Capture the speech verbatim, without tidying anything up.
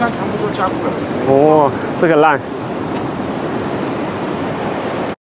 全部都加固了。 哦，这个烂。